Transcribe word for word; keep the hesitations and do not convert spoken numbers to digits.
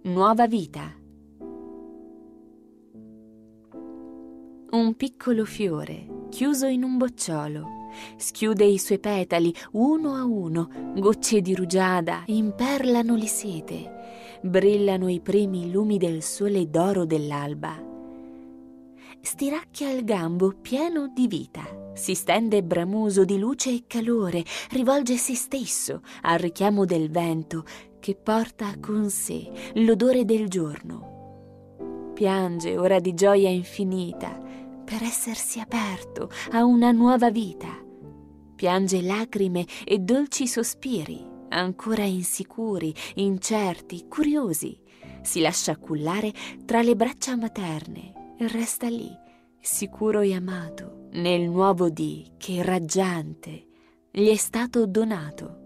nuova vita. Un piccolo fiore, chiuso in un bocciolo, schiude i suoi petali uno a uno, gocce di rugiada imperlano le sete, brillano i primi lumi del sole d'oro dell'alba. Stiracchia il gambo pieno di vita, si stende bramoso di luce e calore, rivolge se stesso al richiamo del vento che porta con sé l'odore del giorno. Piange ora di gioia infinita per essersi aperto a una nuova vita. Piange lacrime e dolci sospiri, ancora insicuri, incerti, curiosi. Si lascia cullare tra le braccia materne e resta lì, sicuro e amato, nel nuovo dì che raggiante gli è stato donato.